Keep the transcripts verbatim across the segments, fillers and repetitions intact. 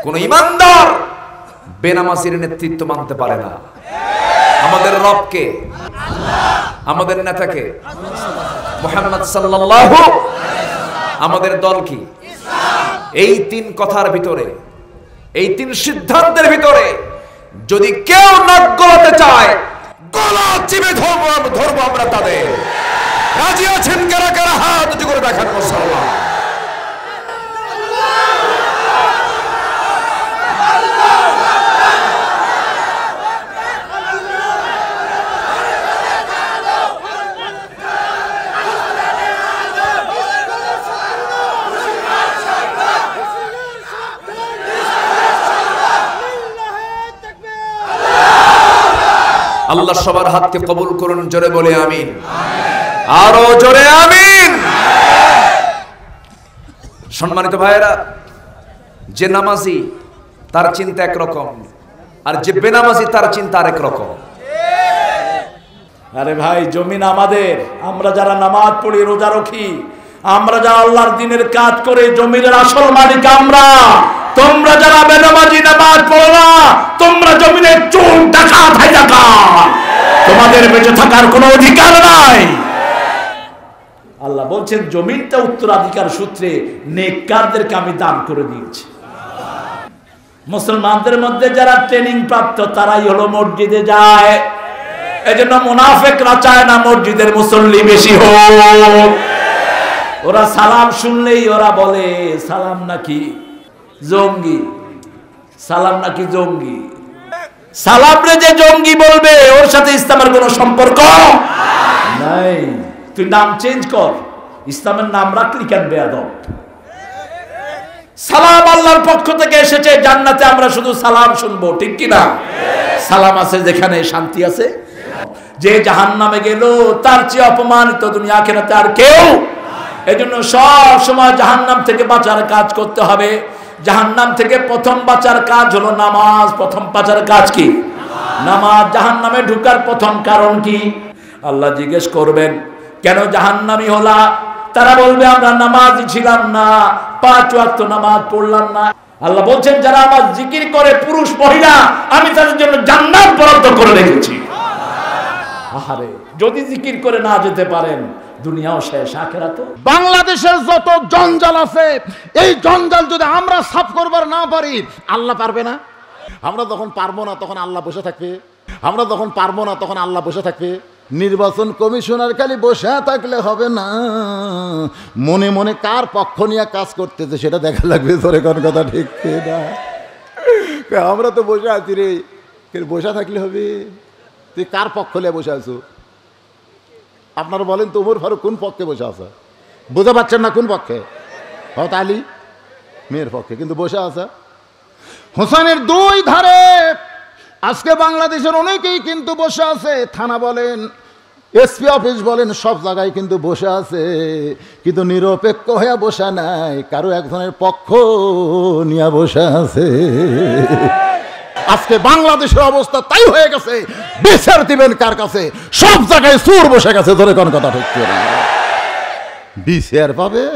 কোন ইমানদার বেনামাজির নেতৃত্ব মানতে পারে না। আমাদের রবকে, আমাদের নেতাকে মুহাম্মদ সাল্লাল্লাহু, আমাদের দল কি? এই তিন কথার ভিতরে, এই তিন সিদ্ধান্তের ভিতরে যদি কেউ নাক গলাতে চায়, গলা চিপে ধরবো ধরবো আমরা তাদের। রাজি আছেন কারা কারা? হাত উঁচু করে দেখান মুসলমান। আল্লাহ সবার হাতকে কবুল করুন, জোরে বলে আমিন, আরো জোরে আমিন। সম্মানিত ভাইয়েরা, যে নামাজি তার চিন্তা একরকম, আর যে বেনামাজি তার চিন্তা আরেক রকম। আরে ভাই, জমিন আমাদের, আমরা যারা নামাজ পড়ি, রোজা রাখি, আমরা যারা আল্লাহর দ্বীনের কাজ করে, জমিনের আসল মালিক আমরা। তোমরা যারা বেনামাজি, নামাজ পড়ো না, তোমরা জমিনের চোর, ডাকাত, হাইজাকার, তোমাদের বেঁচে থাকার কোনো অধিকার নাই। আল্লাহ বলছেন জমিনটা উত্তরাধিকার সূত্রে নেককারদেরকে আমি দান করে দিয়েছি। মুসলমানদের মধ্যে যারা ট্রেনিং প্রাপ্ত তারাই হলো মসজিদে যায়। এজন্য মুনাফিকরা চায় না মসজিদের মুসল্লি বেশি হোক। ওরা সালাম শুনলেই ওরা বলে সালাম নাকি জঙ্গি, সালাম নাকি জঙ্গি। সালাম রে যে জঙ্গি বলবে ওর সাথে ইসলামের কোনো সম্পর্ক নাই। তুই নাম চেঞ্জ কর, ইসলামের নাম রাখলি কেন বেয়াদব? সালাম আল্লাহর পক্ষ থেকে এসেছে, জান্নাতে আমরা শুধু সালাম শুনবো, ঠিক কি না? সালাম আছে যেখানে শান্তি আছে। যে জাহান্নামে গেল তার চেয়ে অপমানিত দুনিয়া আখিরাতে আর কেউ। এজন্য সব সময় জাহান্নাম থেকে বাঁচার কাজ করতে হবে। জাহান্নাম থেকে প্রথম বাঁচার কাজ হলো নামাজ। প্রথম বাঁচার কাজ কি? নামাজ। জাহান্নামে ঢুকার প্রথম কারণ কি? আল্লাহ জিজ্ঞেস করবেন কেন জাহান্নামী হলা? তারা বলবে আমরা নামাজই ছিলাম না, পাঁচ ওয়াক্ত নামাজ পড়লাম না। আল্লাহ বলছেন যারা আমার জিকির করে, পুরুষ মহিলা, আমি তাদের জন্য জান্নাত বরাদ্দ করে রেখেছি। আহারে, যদি জিকির করে না যেতে পারেন দুনিয়াও শেষ, আখিরাতও। বাংলাদেশের যত জঞ্জাল আছে, এই জঞ্জাল যদি আমরা সাফ করবার না পারি, আল্লাহ পারবে না। আমরা যখন পারবো না তখন আল্লাহ বসে থাকবে। আমরা যখন পারবো না তখন আল্লাহ বসে থাকবে। নির্বাচন কমিশনার খালি বসে থাকলে হবে না, মনে মনে কার পক্ষ নিয়ে কাজ করতেছে সেটা দেখা লাগবে। তোর কোন কথা ঠিক না? আমরা তো বসে আছি রে, বসে থাকলে হবে? তুই কার পক্ষ নিয়ে বসে আছো? আপনারা বলেন তো, ওমর ফারুক কোন পক্ষে বসে আছে? বুঝতে পারছেন না কোন পক্ষে? হয়তো আলী মেয়ের পক্ষে, কিন্তু বসে আছে হোসেনের দুই ধারে। আজকে বাংলাদেশের অনেকেই কিন্তু বসে আছে, থানা বলেন, এসপি অফিস বলেন, সব জায়গায় কিন্তু বসে আছে, কিন্তু নিরপেক্ষ হয়ে বসে নাই, কারো একজনের পক্ষ নিয়ে বসে আছে। আজকে বাংলাদেশের অবস্থা তাই হয়ে গেছে, বিচার দিবেন কার কাছে? সব জায়গায় চোর বসে গেছে। ধরে কোন কথা ঠিক করে বিচার পাবে?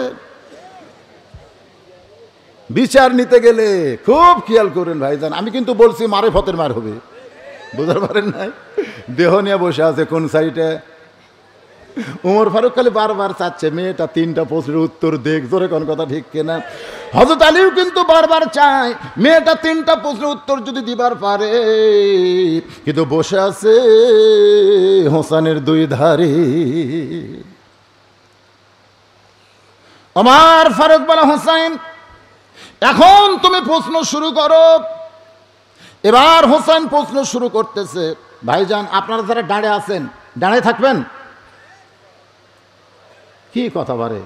বিচার নিতে গেলে খুব খেয়াল করেন ভাইজান। আমি কিন্তু বলছি মারে ফতের মার হবে, বুঝতে পারেন নাই? দেহ নিয়ে বসে আছে কোন সাইডে। ওমর ফারুক খালি বারবার চাচ্ছে মেয়েটা তিনটা প্রশ্নের উত্তর দেখ। জোরে কোন কথা ঠিক কিনা? হযরত আলীও কিন্তু বারবার চায় মেয়েটা তিনটা প্রশ্নের উত্তর যদি দিবার পারে, কিন্তু বসে আছে হোসেনের দুই ধারে। আমার ফারুক বলা, হোসেন এখন তুমি প্রশ্ন শুরু করো। এবার হোসেন প্রশ্ন শুরু করতেছে। ভাইজান আপনারা যারা দাঁড়িয়ে আছেন দাঁড়িয়ে থাকবেন। কি কথা বারে?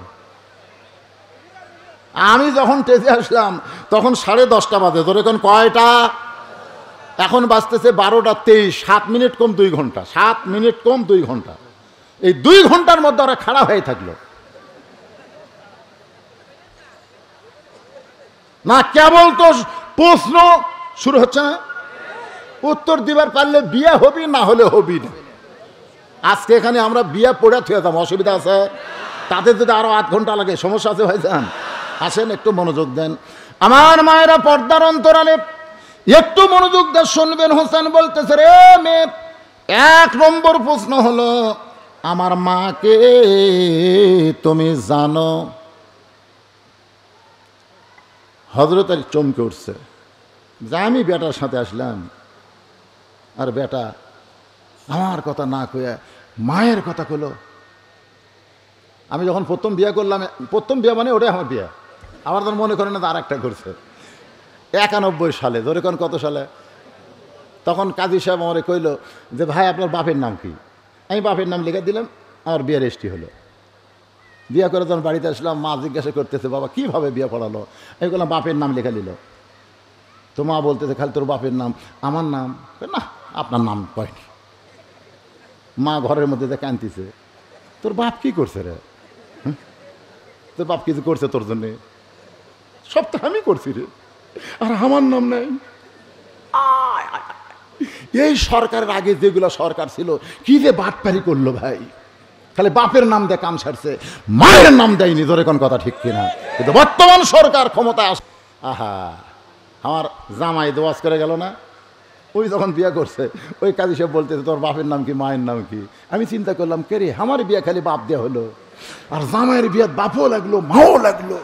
আমি যখন টেজে আসলাম তখন সাড়ে দশটা বাজে। ধরে এখন কয়টা? এখন বাজতেছে বারোটা তেইশ। সাত মিনিট কম দুই ঘন্টা, সাত মিনিট কম দুই ঘন্টা। এই দুই ঘন্টার মধ্যে ওরা খাড়া হয়ে থাকলো না। কেবল তো প্রশ্ন শুরু হচ্ছে না, উত্তর দিবার পারলে বিয়ে হবি, না হলে হবি না। আজকে এখানে আমরা বিয়ে পড়ে থুয়ে যাবো, অসুবিধা আছে? তাদের যদি আরো আধ ঘন্টা লাগে, সমস্যা আছে ভাইজান? আসেন একটু মনোযোগ দেন। আমার মায়েরা পর্দার অন্তরালে একটু মনোযোগ দিয়ে শুনবেন। হোসেন বলতেছে, রে মেয়ে, এক নম্বর প্রশ্ন হলো আমার মাকে তুমি জানো? হযরত আলী চমকে উঠছে যে আমি বেটার সাথে আসলাম, আর বেটা আমার কথা না কইয়া মায়ের কথা কইল। আমি যখন প্রথম বিয়ে করলাম, প্রথম বিয়ে মানে ওটাই আমার বিয়ে, আবার তো মনে করেন না আর একটা করছে একানব্বই সালে, ধরে কোন কত সালে, তখন কাজী সাহেব আমারে কইল যে ভাই আপনার বাপের নাম কি? আমি বাপের নাম লিখে দিলাম, আমার বিয়ে রেজিস্ট্রি হলো। বিয়ে করে যখন বাড়িতে আসলাম, মা জিজ্ঞাসা করতেছে বাবা কীভাবে বিয়ে পড়ালো? আমি বললাম বাপের নাম লেখা নিল। তো মা বলতেছে খালি তোর বাপের নাম? আমার নাম না, আপনার নাম কয়নি। মা ঘরের মধ্যে যে কাঁদতেছে, তোর বাপ কি করছে রে? তোর বাপ কিছু করছে তোর জন্যে? সব তো আমি করছি রে, আর আমার নাম নাই। এই সরকারের আগে যেগুলো সরকার ছিল কি যে বাটপারি করলো ভাই, খালি বাপের নাম দিয়ে কাম ছাড়ছে, মায়ের নাম দেয়নি। ধরে কোন কথা ঠিক কিনা? কিন্তু বর্তমান সরকার ক্ষমতা আস, আহা আমার জামাই দোয়াজ করে গেল না, ওই যখন বিয়ে করছে ওই কাজী সাহেব বলতেছে তোর বাপের নাম কি, মায়ের নাম কি? আমি চিন্তা করলাম কে রে, আমার বিয়ে খালি বাপ দেওয়া হলো, আর জামাইয়ের বিয়ে বাপও লাগলো মাও লাগলো।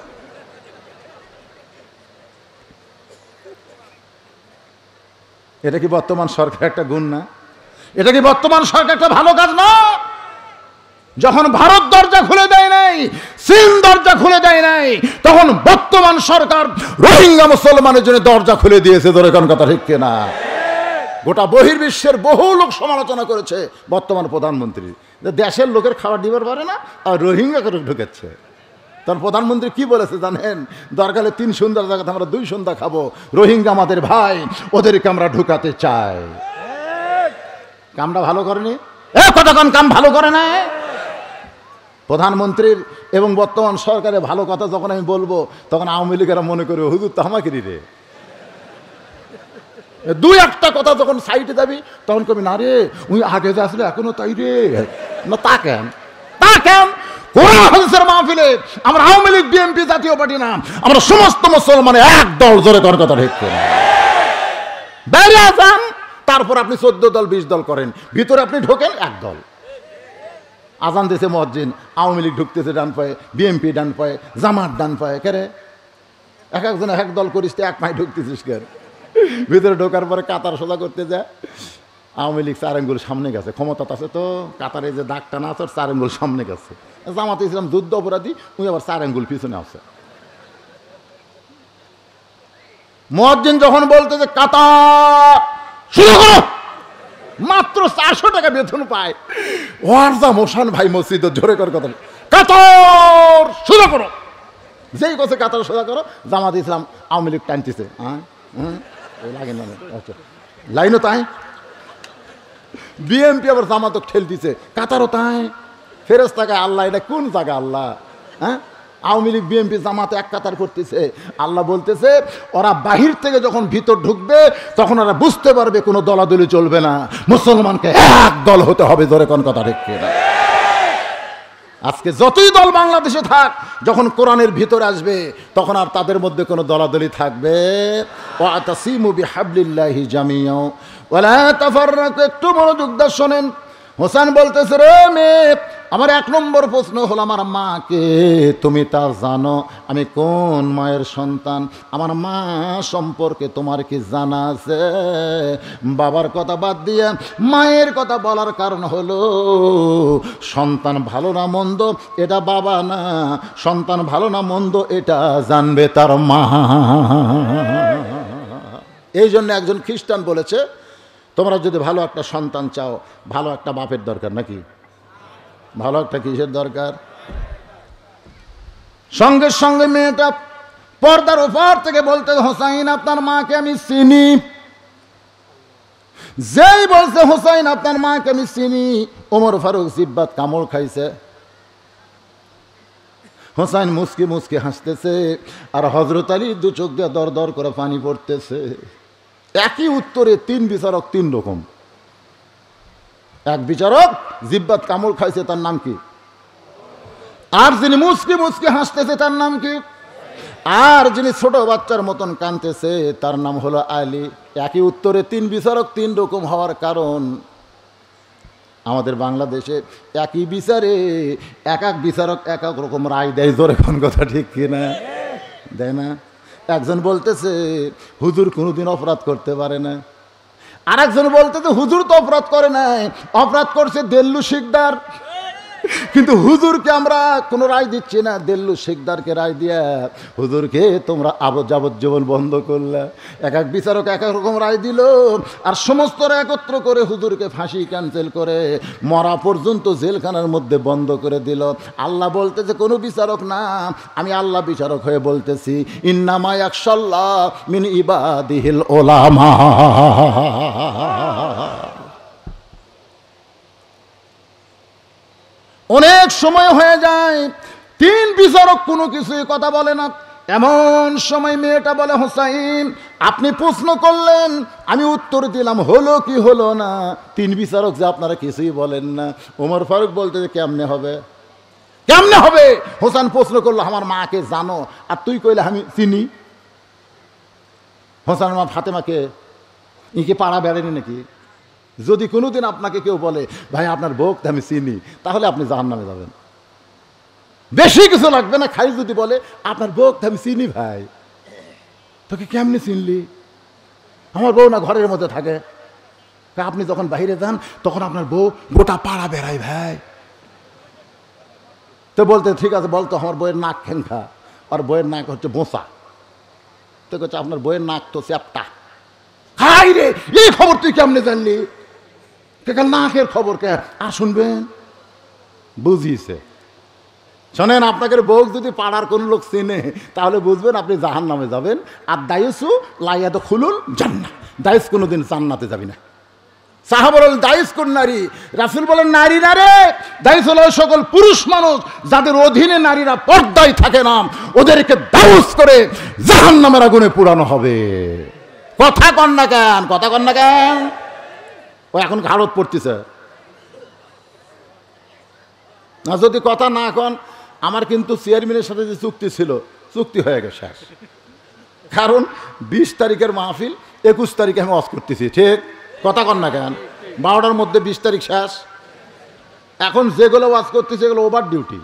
এটা কি বর্তমান সরকার একটা গুণ না? এটা কি বর্তমান সরকার একটা ভালো কাজ না? যখন ভারত দরজা খুলে দেয় নাই, চীন দরজা খুলে দেয় নাই, তখন বর্তমান সরকার রোহিঙ্গা মুসলমানের জন্য দরজা খুলে দিয়েছে। ধরে কোন কথা ঠিক কিনা? গোটা বহির্বিশ্বের বহু লোক সমালোচনা করেছে বর্তমান প্রধানমন্ত্রী, যে দেশের লোকের খাবার দিবার পারে না আর রোহিঙ্গা করে ঢুকেছে। তখন প্রধানমন্ত্রী কি বলেছে জানেন? দরকারে তিন সন্ধ্যার জায়গাতে আমরা দুই সন্ধ্যা খাবো, রোহিঙ্গা আমাদের ভাই, ওদেরকে আমরা ঢুকাতে চাই। কামটা ভালো করেনি? এ কতক্ষণ কাম ভালো করে না প্রধানমন্ত্রীর এবং বর্তমান সরকারের ভালো কথা যখন আমি বলবো, তখন আওয়ামী লীগেরা মনে করবে হুজুর তো আমাকেরই রে। দুই একটা কথা যখন সাইডে যাবি তখন কবি না রে উনি আগে যে আসলে এখনো তাই রে না, তা কেন তা কেন? কোরআন হাদিসের মাহফিলে আমরা আওয়ামী লীগ বিএনপি জাতীয় পার্টি না, আমরা সমস্ত মুসলমানের এক দল। জোরে কর কথা ঠিক করে বাইরে যান, তারপর আপনি চোদ্দ দল বিশ দল করেন, ভিতরে আপনি ঢোকেন এক দল। আজান দিয়েছে মসজিদ, আওয়ামী লীগ ঢুকতেছে ডান পায়ে, বিএনপি ডান পায়ে, জামাত ডান পায়ে, কেরে এক একজন এক দল করিস, এক পায়ে ঢুকতেছিস কেন? ভিতরে ঢোকার পরে কাতার সোজা করতে যায়, আওয়ামী লীগ চার আঙ্গুল সামনে গেছে, ক্ষমতা আছে তো কাতারে যে দাগটা না আছে চার আঙ্গুল সামনে গেছে। জামাতে ইসলাম যুদ্ধ অপরাধী, উনি আবার চার আঙ্গুল পিছনে আছে। মুয়াজ্জিন যখন বলতে যে কাতার শুরু করো, মাত্র চারশো টাকা বেতন পায়। ওর যা মোশান ভাই মসজিদ, জোরে কর কথা, কাতার শুরু করো। যেই কথা কাতার সোজা করো, জামাত ইসলাম আওয়ামী লীগ টানতেছে, হ্যাঁ লাগে না, আচ্ছা লাইনও তাই, বিএনপি আবার জামাতক ঠেল দিছে, কাতারও তাই। ফেরেশতাকে আল্লাহ এটা কোন জায়গা আল্লাহ? হ্যাঁ, আওয়ামী লীগ বিএনপি জামাতে এক কাতার করতেছে। আল্লাহ বলতেছে ওরা বাহির থেকে যখন ভিতর ঢুকবে তখন ওরা বুঝতে পারবে কোনো দলাদলি চলবে না, মুসলমানকে এক দল হতে হবে। ধরে কোন কথা রেখে আজকে যতই দল বাংলাদেশে থাক, যখন কোরআনের ভিতরে আসবে তখন আর তাদের মধ্যে কোনো দলাদলি থাকবে। ওয়াতাসিমু বিহাবলিল্লাহি জামিয়া ওয়ালা তাফাররাকু। একটু মনোযোগ দিয়ে শোনেন। হোসেন বলতেছে, রে মেয়ে, আমার এক নম্বর প্রশ্ন হলো আমার মাকে তুমি তা জানো? আমি কোন মায়ের সন্তান? আমার মা সম্পর্কে তোমার কি জানা আছে? বাবার কথা বাদ দিয়ে মায়ের কথা বলার কারণ হলো সন্তান ভালো না মন্দ এটা বাবা না, সন্তান ভালো না মন্দ এটা জানবে তার মা। এই জন্য একজন খ্রিস্টান বলেছে, তোমরা যদি ভালো একটা সন্তান চাও, ভালো একটা বাপের দরকার। নাকি ভালো একটা কিসের দরকার? সঙ্গে সঙ্গে মেয়েটা পর্দার ওপার থেকে বলতে, হোসাইন আপনার মাকে আমি চিনি। যেই বলছে হোসাইন আপনার মাকে আমি চিনি, ওমর ফারুক জিব্বাত কামড় খাইছে। হোসাইন মুসকি মুসকি হাসতেছে, আর হযরত আলী দু চোখ দিয়ে দর দর করে পানি পড়তেছে। একই উত্তরে তিন বিচারক তিন রকম। এক বিচারক জিব্বাত কামড় খাইছে, তার নাম কি? আর যিনি মুসকি মুসকি হাসতেছে তার নাম কি? আর যিনি ছোট বাচ্চার মতন কাঁদতেছে তার নাম হলো আলী। একই উত্তরে তিন বিচারক তিন রকম হওয়ার কারণ আমাদের বাংলাদেশে একই বিচারে এক এক বিচারক এক এক রকম রায় দেয়। জোরে কোন কথা ঠিক কিনা? দেয় না? একজন বলতেছে হুজুর কোনোদিন অপরাধ করতে পারে না, আর একজন বলতেছে হুজুর তো অপরাধ করে নাই, অপরাধ করছে দেল্লু শিকদার। কিন্তু হুজুরকে আমরা কোনো রায় দিচ্ছি না, দেল্লু শিকদারকে রায় দিয়া হুজুরকে তোমরা আবদ যাবজ্জীবন বন্ধ করলে। এক এক বিচারক এক এক রকম রায় দিল, আর সমস্তরা একত্র করে হুজুরকে ফাঁসি ক্যান্সেল করে মরা পর্যন্ত জেলখানার মধ্যে বন্ধ করে দিল। আল্লাহ বলতেছে কোনো বিচারক না, আমি আল্লাহ বিচারক হয়ে বলতেছি ইন্নামা ইয়াখশাল্লাহ মিন ইবাদিহিল উলামা। অনেক সময় হয়ে যায় তিন বিচারক কোনো কিছুই কথা বলে না। এমন সময় মেয়েটা বলে হোসাইন আপনি প্রশ্ন করলেন আমি উত্তর দিলাম, হলো কি হলো না? তিন বিচারক যে আপনারা কিছুই বলেন না। ওমর ফারুক বলতে যে কেমনে হবে, কেমনে হবে? হোসেন প্রশ্ন করলো আমার মাকে জানো, আর তুই কইলে আমি চিনি। হোসেন মা ফাতেমাকে ইকে পাড়া বেড়েনি নাকি? যদি কোনোদিন আপনাকে কেউ বলে ভাই আপনার বউকে আমি চিনি, তাহলে আপনি জাহান্নামে যাবেন। বেশি কিছু লাগবে না, খাই যদি বলে আপনার বউকে আমি চিনি, ভাই তোকে কেমনি চিনলি? আমার বউ না ঘরের মধ্যে থাকে, আপনি যখন বাইরে যান তখন আপনার বউ গোটা পাড়া বেড়ায় ভাই। তো বলতে ঠিক আছে বলতো আমার বইয়ের নাক খেঙ্খা, আর বইয়ের নাক হচ্ছে বোঁচা। তো হচ্ছে আপনার বইয়ের নাক তো চ্যাপটা। হাই রে, এই খবর তুই কেমনে জানলি? নাকের খবর কে আর শুনবেন? বুঝিয়েছে। শোনেন, আপনাকে বউ যদি পাড়ার কোন লোক চেনে তাহলে বুঝবেন আপনি জাহান্নামে যাবেন। আর দায়ুসু লাইয়া তো খুলুল জান্নাত, দায়ুস কোনোদিন জান্নাতে যাবি না। সাহাবা বলেন দায়ুস কোন নারী? রাসূল বলেন নারী না রে, দায়ুস হলো সকল পুরুষ মানুষ যাদের অধীনে নারীরা পর্দায় থাকে না, ওদেরকে দায়ুস করে জাহান্নামের আগুনে পোড়ানো হবে। কথা কন না কেন? কথা কন না কেন? ও এখন ঘাড়ত পড়তেছে না। যদি কথা না কন, আমার কিন্তু চেয়ারম্যানের সাথে যে চুক্তি ছিল চুক্তি হয়ে গেছে শেষ। কারণ বিশ তারিখের মাহফিল, একুশ তারিখে আমি ওয়াজ করতেছি, ঠিক? কথা কন না কেন? বারোটার মধ্যে বিশ তারিখ শেষ। এখন যেগুলো ওয়াজ করতেছি এগুলো ওভার ডিউটি।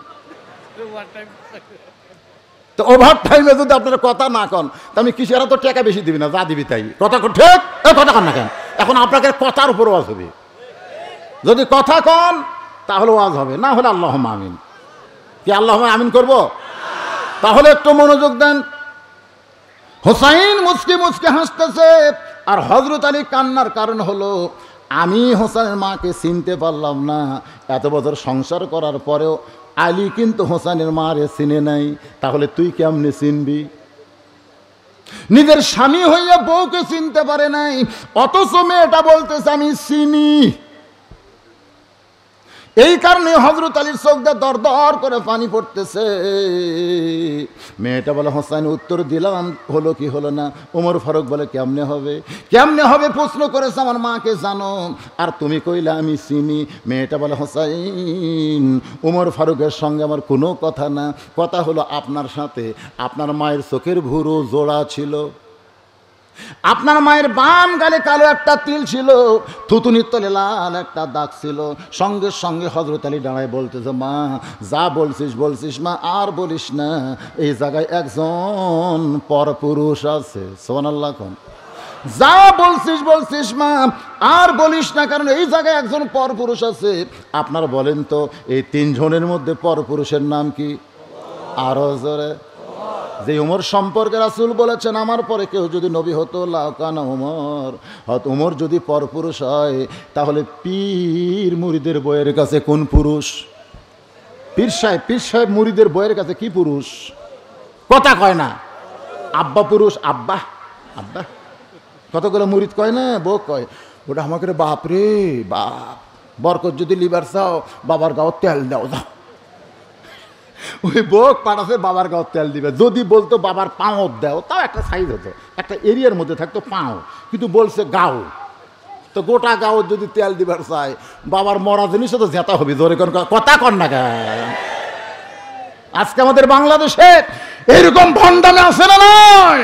তো ওভার টাইমে যদি আপনারা কথা না কন তা আমি কিসেরা তো টাকা বেশি দিবি না, যা দিবি তাই। কথা কন, ঠিক? কথা কন না কেন? এখন আপনাকে কথার উপর ওয়াজ হবে। যদি কথা কন তাহলে ওয়াজ হবে, না হলে আল্লাহুম্মা আমিন। কি আল্লাহুম্মা আমিন করব? তাহলে একটু মনোযোগ দেন। হোসাইন মুচকি মুচকি হাসতেছে, আর হযরত আলী কান্নার কারণ হলো আমি হোসেনের মাকে চিনতে পারলাম না। এত বছর সংসার করার পরেও আলী কিন্তু হোসেনের মারে চিনে নাই, তাহলে তুই কেমনে চিনবি? নিজের স্বামী হইয়া বউকে চিনতে পারে নাই, অথচ মেয়েটা বলতেছে আমি চিনি। এই কারণে হযরত আলীর চোখ দিয়ে দর দর করে পানি পড়তেছে। মেয়েটা বলে হোসেন উত্তর দিলাম, হলো কি হলো না? ওমর ফারুক বলে কেমনে হবে? কেমনে হবে প্রশ্ন করেছে আমার মাকে জানো, আর তুমি কইলে আমি চিনি। মেয়েটা বলে হোসেন ওমর ফারুকের সঙ্গে আমার কোনো কথা না, কথা হলো আপনার সাথে আপনার মায়ের চোখের ভুরু জোড়া ছিল, আপনার মায়ের বাম গালে কালো একটা তিল ছিল, থুতুনির তলে লাল একটা দাগ ছিল। সঙ্গে সঙ্গে হযরত আলী দাঁড়ায় বলতেছে মা যা বলছিস বলছিস মা, আর বলিস না, এই জায়গায় একজন পরপুরুষ আছে। সুবহানাল্লাহ। কোন যা বলছিস বলছিস মা, আর বলিস না, কারণ এই জায়গায় একজন পরপুরুষ আছে। আপনারা বলেন তো এই তিনজনের মধ্যে পরপুরুষের নাম কি? আরো জোরে। যে উমর সম্পর্কে রাসূল বলেছেন আমার পরে কেউ যদি নবী হতো লাকানা উমর, হয়তো উমর যদি পরপুরুষ হয় তাহলে পীর মুরিদের বইয়ের কাছে কোন পুরুষ? পীর সাহেব পীর সাহেব মুরিদের বইয়ের কাছে কি পুরুষ? কথা কয় না। আব্বা পুরুষ, আব্বা আব্বা কতগুলো মুরিদ কয় না, বউ কয় ওটা আমাকে বাপ রে বাপ, বরকত যদি লিবার চাও বাবার গাও তেল দাও দাও। ওই বোক পাঠাছে বাবার গাও তেল দিবে। যদি বলতো বাবার পাও দাও, তাও একটা সাইজ হতো, একটা এরিয়ার মধ্যে থাকতো পাও, কিন্তু বলছে গাও, তো গোটা গাও যদি তেল দিবার চায় বাবার মরা জিনিসও তো জেতা হবে। জোরে কোন কথা কন না কেন? আজকে আমাদের বাংলাদেশে এরকম ভণ্ডামি আছে না নয়?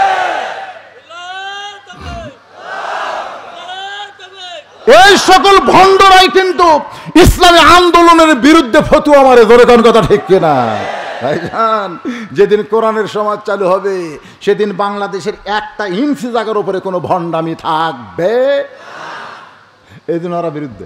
এই সকল ভণ্ডরাই কিন্তু ইসলামী আন্দোলনের বিরুদ্ধে ফতুয়া মারে। ধরে কোন কথা ঠিক কিনা ভাইজান? যেদিন কোরআনের সমাজ চালু হবে সেদিন বাংলাদেশের একটা ইঞ্চি জায়গার উপরে কোনো ভণ্ডামি থাকবে, এই দিন ওরা বিরুদ্ধে।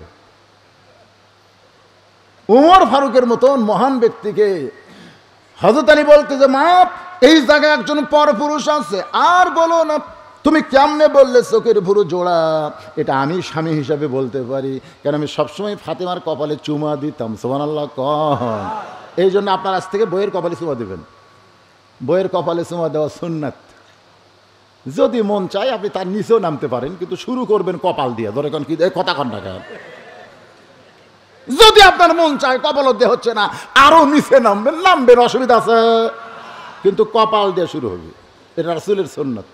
উমর ফারুকের মতন মহান ব্যক্তিকে হযরত আলী বলতে যে মা এই জায়গায় একজন পরপুরুষ আছে, আর বলো না তুমি কেমনে বললে চোখের ভুরু জোড়া? এটা আমি স্বামী হিসাবে বলতে পারি, কারণ আমি সবসময় ফাতেমার কপালে চুমা দিতাম। সুবহানাল্লাহ কন। এই জন্য আপনার আজ থেকে বইয়ের কপালে চুমা দেবেন। বইয়ের কপালে চুমা দেওয়া সুন্নাত। যদি মন চায় আপনি তার নিচেও নামতে পারেন, কিন্তু শুরু করবেন কপাল দিয়ে। ধরে কোন কি কথা কন না কেন? যদি আপনার মন চায় কপাল দিয়ে হচ্ছে না, আরো নিচে নামবেন, নামবেন, অসুবিধা আছে, কিন্তু কপাল দিয়ে শুরু হবে। এটা রাসূলের সুন্নাত।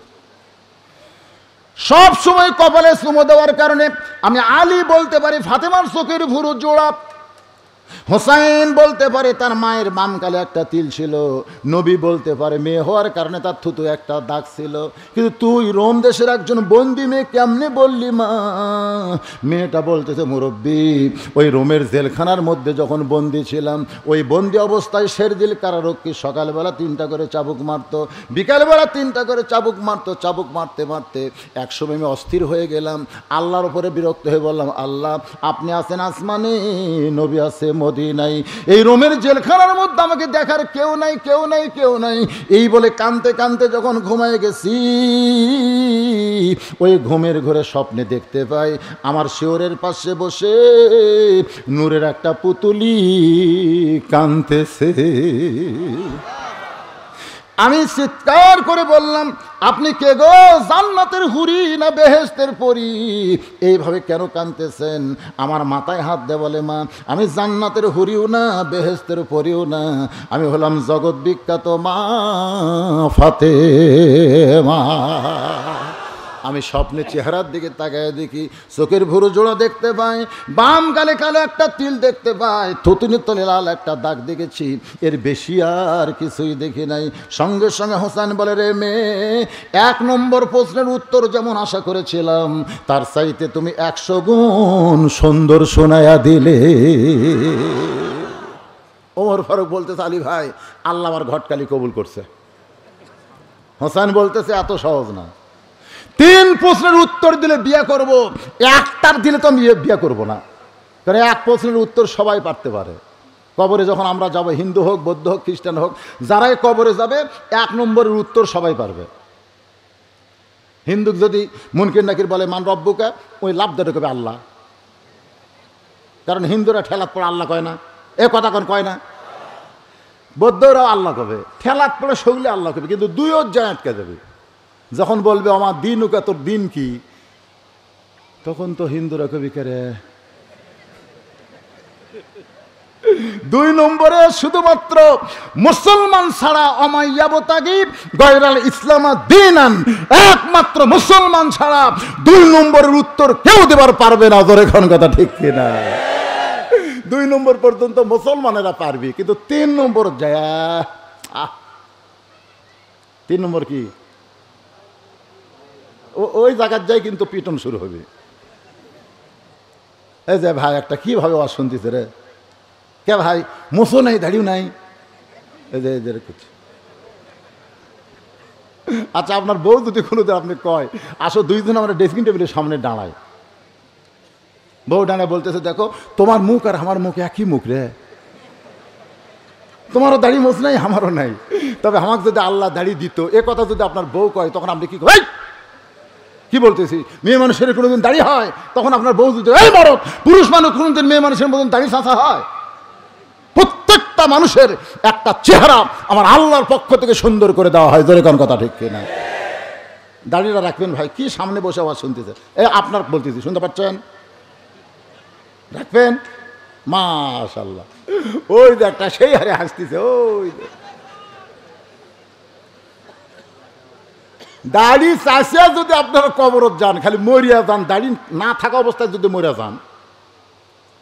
সব সময় কপালে চুমো দেওয়ার কারণে আমি আলী বলতে পারি ফাতেমার চোখের ভুরু জোড়া, হোসাইন বলতে পারে তার মায়ের বাম গালে একটা তিল ছিল, নবী বলতে পারে মেয়ে হওয়ার কারণে তার থুতু একটা দাগ ছিল। কিন্তু তুই রোম দেশের একজন বন্দি মেয়ে কেমনে বললি মা? মেয়েটা বলতেছে মুরব্বী, ওই রোমের জেলখানার মধ্যে যখন বন্দি ছিলাম, ওই বন্দি অবস্থায় শেরদিল কারারক্ষী সকালবেলা তিনটা করে চাবুক মারতো, বিকালবেলা তিনটা করে চাবুক মারতো। চাবুক মারতে মারতে একসময় আমি অস্থির হয়ে গেলাম, আল্লাহর উপরে বিরক্ত হয়ে বললাম, আল্লাহ আপনি আছেন আসমানে, নবী আছে মদিনায়, এই রোমের জেলখানার মধ্যে আমাকে দেখার কেউ নাই, কেউ নাই, কেউ নাই। এই বলে কানতে কানতে যখন ঘুমায় গেছি, ওই ঘুমের ঘরে স্বপ্নে দেখতে পাই আমার শিওরের পাশে বসে নূরের একটা পুতুলি কানতেছে। আমি চিৎকার করে বললাম, আপনি কে গো? জান্নাতের হুরি না বেহেশতের পরী? এইভাবে কেন কাঁদতেছেন? আমার মাথায় হাত দে বলে, মা আমি জান্নাতের হুরিও না বেহেশতের পরীও না, আমি হলাম জগৎ বিখ্যাত মা ফাতেমা। আমি স্বপ্নে চেহারার দিকে তাকায় দেখি চোখের ভুরু জোড়া দেখতে পাই, বাম গালে কালো একটা তিল দেখতে পাই, থুতুনির তলে লাল একটা দাগ দেখেছি, এর বেশি আর কিছুই দেখি নাই। সঙ্গে সঙ্গে হোসেন বলে, রে মেয়ে, এক নম্বর প্রশ্নের উত্তর যেমন আশা করেছিলাম তার চাইতে তুমি একশো গুণ সুন্দর শোনায়া দিলে। ওমর ফারুক বলতেছে, আলী ভাই আল্লাহ আমার ঘটকালি কবুল করছে। হোসেন বলতেছে এত সহজ না, তিন প্রশ্নের উত্তর দিলে বিয়ে করব, একটার দিলে তো আমি বিয়ে করব না, কারণ এক প্রশ্নের উত্তর সবাই পারতে পারে। কবরে যখন আমরা যাব, হিন্দু হোক, বৌদ্ধ হোক, খ্রিস্টান হোক, যারাই কবরে যাবে এক নম্বরের উত্তর সবাই পারবে। হিন্দু যদি মুনকির নাকির বলে মান রব্বুকা, ওই লাভ দেবে কবে আল্লাহ, কারণ হিন্দুরা ঠেলাত পড়ে আল্লাহ কয় না, এ কথা কোন কয় না। বৌদ্ধরাও আল্লাহ কবে, ঠেলাত পড়ে সগলে আল্লাহ কবে, কিন্তু দুইও যায় আটকে যাবে। যখন বলবে আমার দিন উকা, তোর দিন কি, তখন তো হিন্দুরা কবি করে। দুই নম্বরে শুধুমাত্র মুসলমান ছাড়া অমাইয়াবতাগি গয়রাল ইসলামা দিনান, একমাত্র মুসলমান ছাড়া দুই নম্বরের উত্তর কেউ দেবার পারবে না। ধরে কোন কথা ঠিক কিনা? দুই নম্বর পর্যন্ত মুসলমানেরা পারবে, কিন্তু তিন নম্বর যায়, তিন নম্বর কি ওই জায়গার যাই কিন্তু পিটন শুরু হবে। এই যে ভাই একটা কিভাবে আওয়াজ শুনতেছে রে, কে ভাই মোসো নাই, দাড়িও নাই, এই যে আচ্ছা আপনার বউ যদি কোনো আপনি কয় আসো দুইজন আমরা ড্রেসিং টেবিলের সামনে দাঁড়াই, বউ দাঁড়ায় বলতেছে, দেখো তোমার মুখ আর আমার মুখ একই মুখ রে, তোমারও দাড়ি মোছ নাই, আমারও নাই, তবে আমাকে যদি আল্লাহ দাড়ি দিত, এ কথা যদি আপনার বউ কয়, তখন আপনি কি কয়, কি বলতেছি, মেয়ে মানুষের কোনোদিন দাড়ি হয়? তখন আপনার বউ যদি, এই মরদ, পুরুষ মানুষ কোনোদিন মেয়ে মানুষের মতন দাড়ি চাঁচা হয়? প্রত্যেকটা মানুষের একটা চেহারা আমার আল্লাহর পক্ষ থেকে সুন্দর করে দেওয়া হয়। জোরে কোন কথা ঠিক কিনা? দাড়িটা রাখবেন ভাই, কি সামনে বসে আওয়াজ শুনতেছে, এ আপনার বলতেছি, শুনতে পাচ্ছেন? রাখবেন, মাশাআল্লাহ। ওই যে একটা সেই হারে হাসতেছে, ওই দাড়ি চাষিয়া যদি আপনারা কবরত যান, খালি মরিয়া যান, দাড়ি না থাকা অবস্থায় যদি মরিয়া যান,